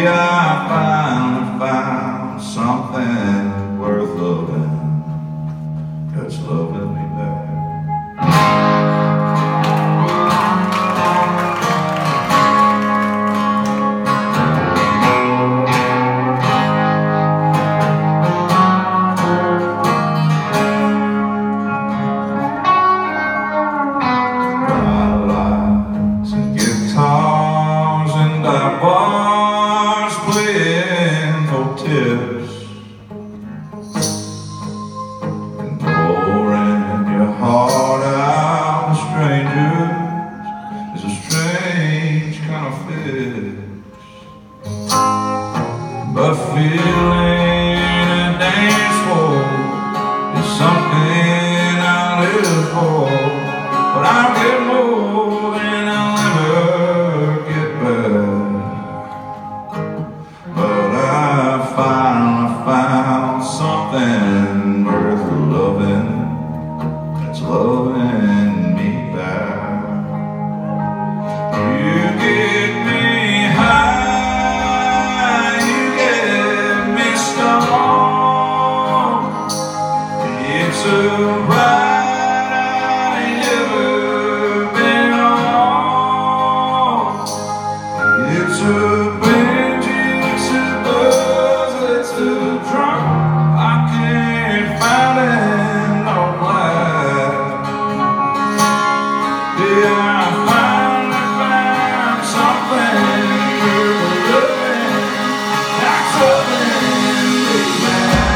I finally found something worth loving that's loving me back. Bars playing for tips and pouring your heart out to strangers is a strange kind of fix. But feeling a dance floor is something I live for. But I'll get more than I'll ever get back. Finally found something worth loving that's loving me back. You get me high, you get me strong. It's a ride I ain't ever been on. It's a binge, it's a buzz, it's a drunk I can't find in no life. Yeah, I finally found something worth loving that's loving me back.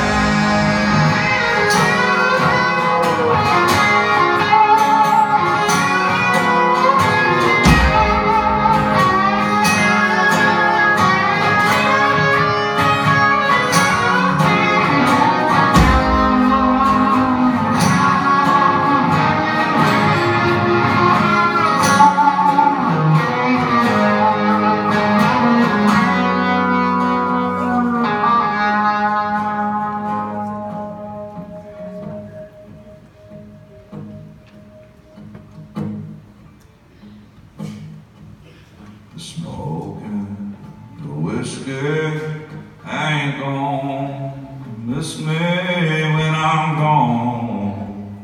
The smoking, the whiskey, I ain't gon' miss me when I'm gone.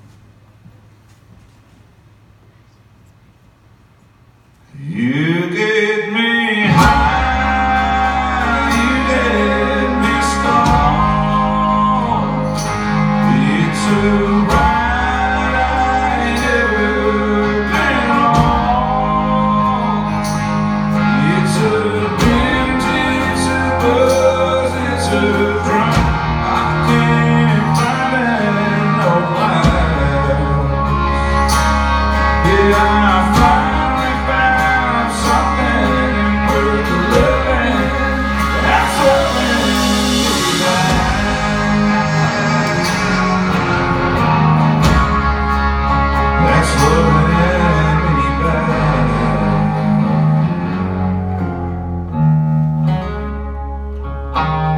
You get me high, you get me strong. It's a ride I ain't ever been on. It's a binge, it's a buzz, it's a drunk I can't find in no life. Yeah, I finally found something worth living that's loving me back. That's loving me back.